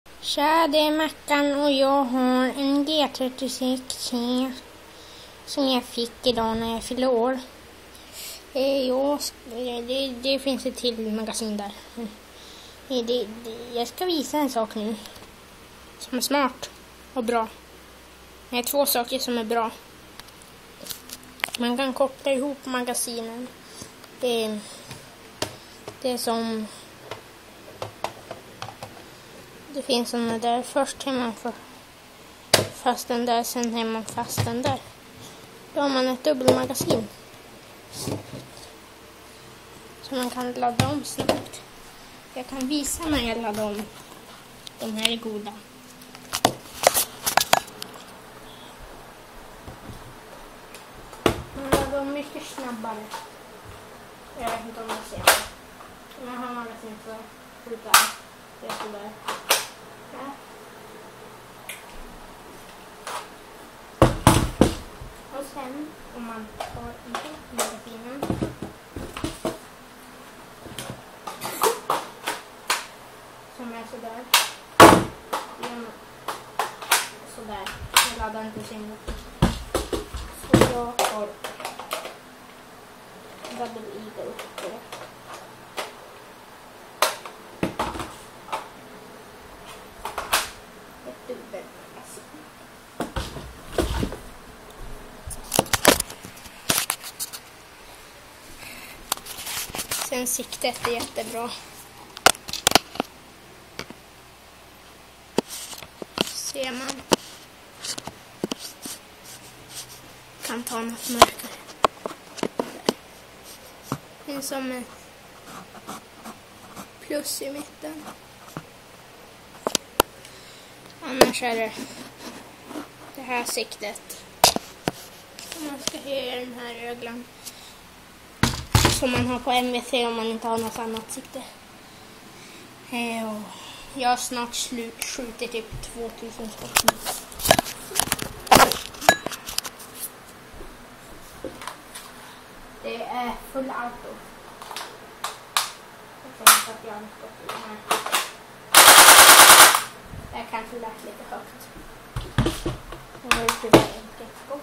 Tja, det är Mackan och jag har en G36 som jag fick idag när jag fyllde år. Det finns ett till magasin där. Jag ska visa en sak nu som är smart och bra. Det är två saker som är bra. Man kan koppla ihop magasinen. Det är som... Det finns såna där. Först har man fast den där, sen har man fast den där. Då har man ett dubbelmagasin. Så man kan ladda om snabbt. Jag kan visa när jag laddar om. De här är goda. Man laddar om mycket snabbare. Jag vet inte om jag ser det. Man har magasin för skjuta. Det är sådär. Ja. Och sen om man tar ihop magasinen som är sådär. Sådär. Jag laddar inte sin ihop. Så jag har double eagle på det. Sen siktet är jättebra. Ser man. Kan ta något mörkare. Det är som en plus i mitten. Annars är det här siktet. Om man ska höja den här öglan. Som man har på MVC om man inte har något annat sikte. Jag har snart skjutit typ 2000 skott. Det är full auto. Jag tänkte att jag har skott i den här. Det kanske lät lite högt. Det var ju tyvärr enkelt skott.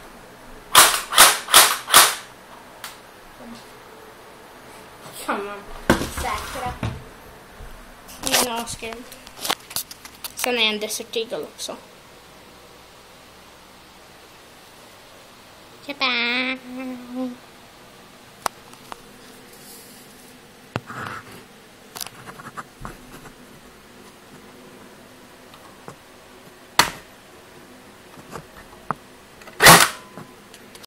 Kan man säkra en avskräm. Sen är en Desert Eagle också. Tjaba!